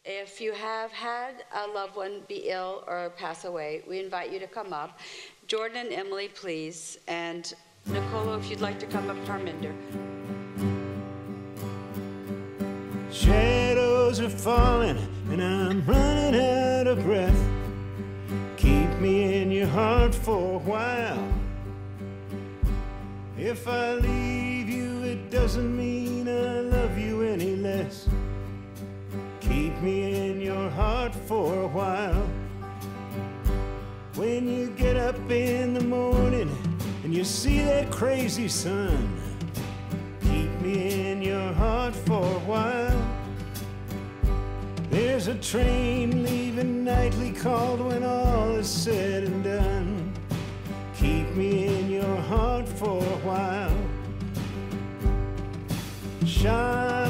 If you have had a loved one be ill or pass away, we invite you to come up. Jordan and Emily, please. And Nicolo, if you'd like to come up, Harminder. Shadows are falling and I'm running out of breath. Keep me in your heart for a while. If I leave you, it doesn't mean I love you any less. Keep me in your heart for a while. When you get up in the morning and you see that crazy sun, keep me in your heart for a while. There's a train leaving nightly called when all is said and done. Keep me in your heart for a while. Shine